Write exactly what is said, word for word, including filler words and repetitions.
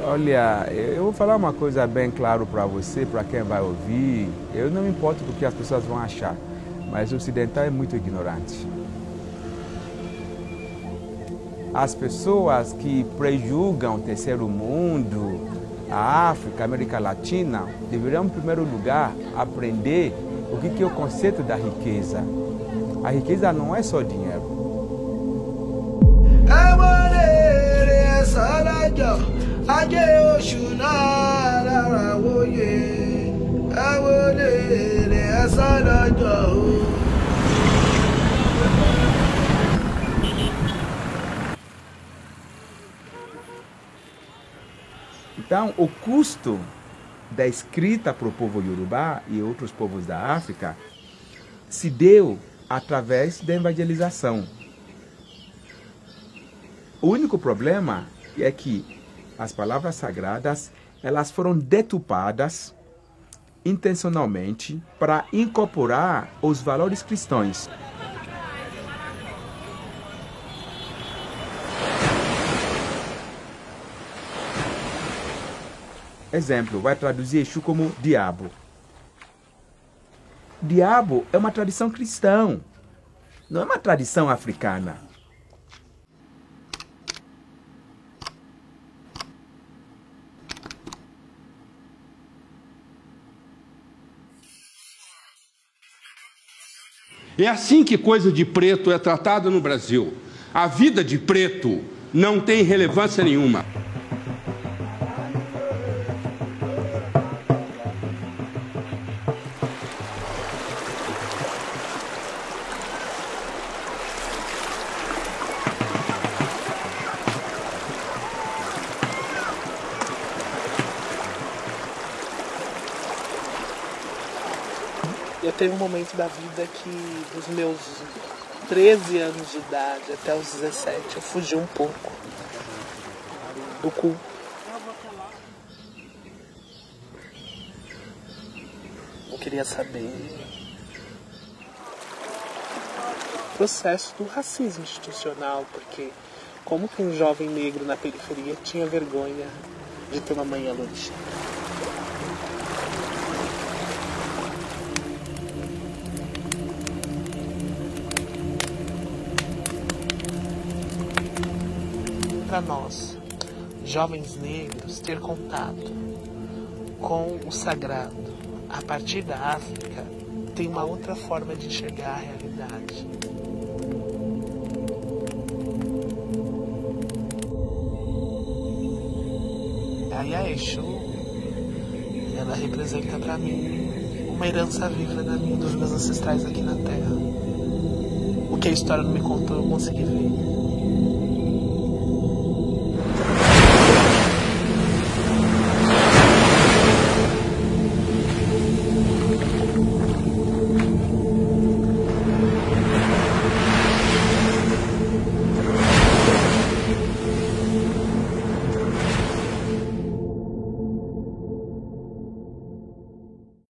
Olha, eu vou falar uma coisa bem claro para você, para quem vai ouvir. Eu não me importo com o que as pessoas vão achar, mas o ocidental é muito ignorante. As pessoas que prejulgam o terceiro mundo, a África, a América Latina, deveriam, em primeiro lugar, aprender o que é o conceito da riqueza. A riqueza não é só dinheiro. Então, o custo da escrita para o povo Yorubá e outros povos da África se deu através da evangelização. O único problema é que as palavras sagradas elas foram deturpadas intencionalmente para incorporar os valores cristãos. Exemplo, vai traduzir Exu como diabo. Diabo é uma tradição cristã, não é uma tradição africana. É assim que coisa de preto é tratada no Brasil. A vida de preto não tem relevância nenhuma. Eu tenho um momento da vida que, dos meus treze anos de idade até os dezessete, eu fugi um pouco do culto. Eu queria saber o processo do racismo institucional, porque como que um jovem negro na periferia tinha vergonha de ter uma mãe alorixá? Para nós, jovens negros, ter contato com o sagrado a partir da África tem uma outra forma de enxergar a realidade. Aí a Exu, ela representa para mim uma herança viva da minha, dos meus ancestrais aqui na Terra. O que a história não me contou, eu consegui ver.